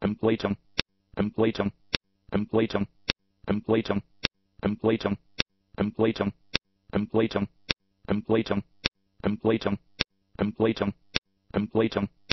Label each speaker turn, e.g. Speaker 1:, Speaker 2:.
Speaker 1: completum, completum, completum, completum, completum, completum, completum, completum, completum, completum, completum.